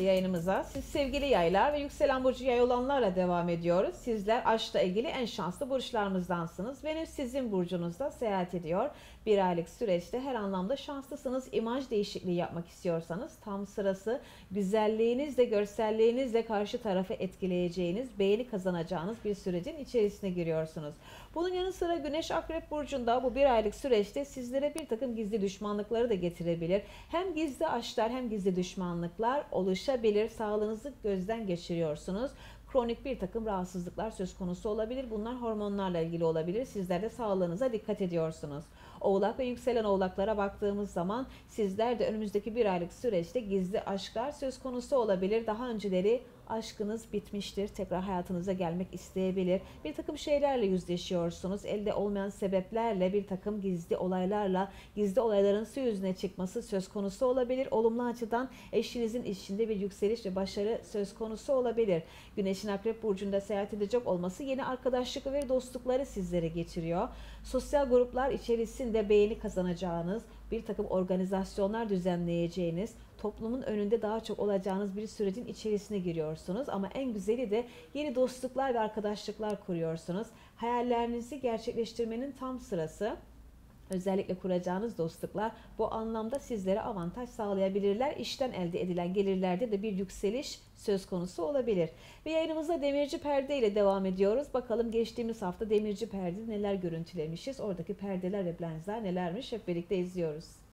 yayınımıza. Siz sevgili yaylar ve yükselen burcu yay olanlarla devam ediyoruz. Sizler aşkla ilgili en şanslı burçlarımızdansınız. Venüs sizin burcunuzda seyahat ediyor. Bir aylık süreçte her anlamda şanslısınız. İmaj değişikliği yapmak istiyorsanız tam sırası. Güzelliğinizle, görselliğinizle karşı tarafı etkileyeceğiniz, beğeni kazanacağınız bir sürecin içerisine giriyorsunuz. Bunun yanı sıra Güneş Akrep Burcu'nda bu bir aylık süreçte sizlere bir takım gizli düşmanlıkları da getirebilir. Hem gizli aşklar hem gizli düşmanlıklar oluşabilir. Sağlığınızı gözden geçiriyorsunuz. Kronik bir takım rahatsızlıklar söz konusu olabilir. Bunlar hormonlarla ilgili olabilir. Sizler de sağlığınıza dikkat ediyorsunuz. Oğlak ve yükselen oğlaklara baktığımız zaman sizler de önümüzdeki bir aylık süreçte gizli aşklar söz konusu olabilir. Daha önceleri aşkınız bitmiştir. Tekrar hayatınıza gelmek isteyebilir. Bir takım şeylerle yüzleşiyorsunuz. Elde olmayan sebeplerle bir takım gizli olaylarla, gizli olayların su yüzüne çıkması söz konusu olabilir. Olumlu açıdan eşinizin işinde bir yükseliş ve başarı söz konusu olabilir. Güneşin Akrep Burcu'nda seyahat edecek olması yeni arkadaşlık ve dostlukları sizlere getiriyor. Sosyal gruplar içerisinde beğeni kazanacağınız, bir takım organizasyonlar düzenleyeceğiniz, toplumun önünde daha çok olacağınız bir sürecin içerisine giriyorsunuz. Ama en güzeli de yeni dostluklar ve arkadaşlıklar kuruyorsunuz. Hayallerinizi gerçekleştirmenin tam sırası. Özellikle kuracağınız dostluklar bu anlamda sizlere avantaj sağlayabilirler. İşten elde edilen gelirlerde de bir yükseliş söz konusu olabilir. Ve yayınımıza demirci perde ile devam ediyoruz. Bakalım geçtiğimiz hafta demirci perde neler görüntülemişiz. Oradaki perdeler ve lensler nelermiş hep birlikte izliyoruz.